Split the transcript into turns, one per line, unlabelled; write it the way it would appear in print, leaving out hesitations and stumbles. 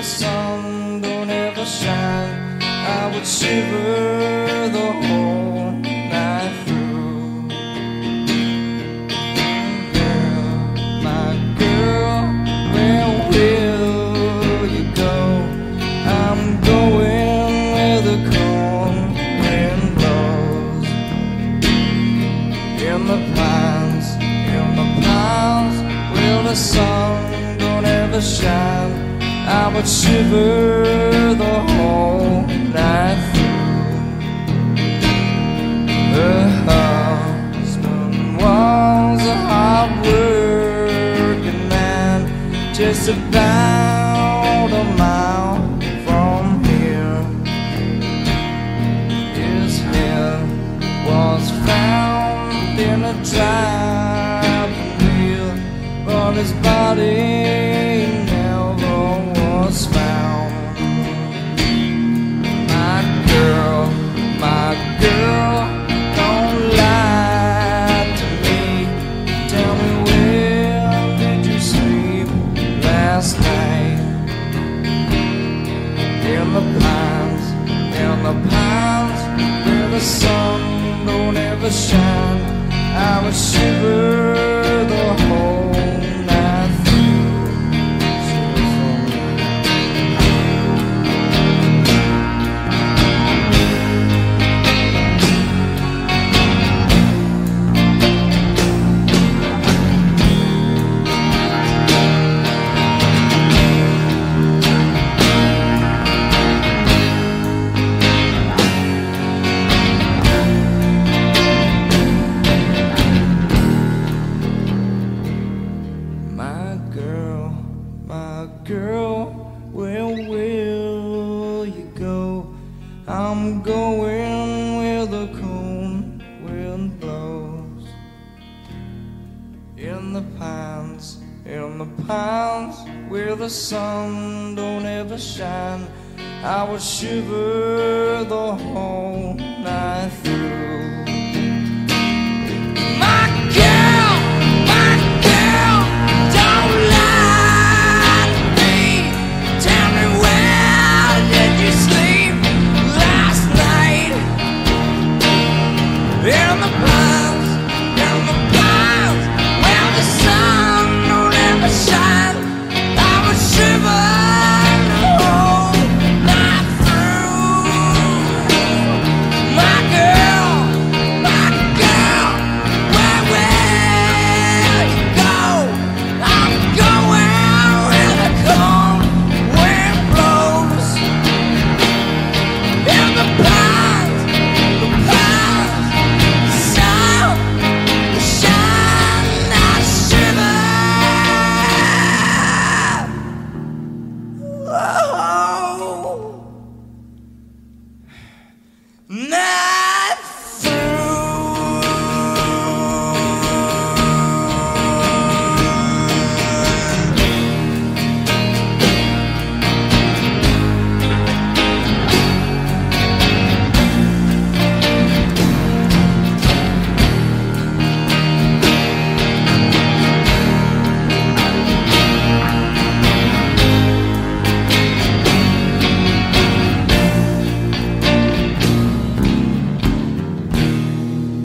sun don't ever shine, I would shiver the whole night through. Girl, my girl, where will you go? I'm going where the cold wind blows. In the pines, where the sun don't ever shine, I would shiver the whole night through. Her husband was a hard-working man, just about a mile from here. His head was found in a driving wheel, but his body never was found. My girl, don't lie to me. Tell me, where did you sleep last night? In the pines, where the sun don't ever shine, I would shiver the whole night through. My girl, where will you go? I'm going where the cold wind blows. In the pines, where the sun don't ever shine, I would shiver the whole night through.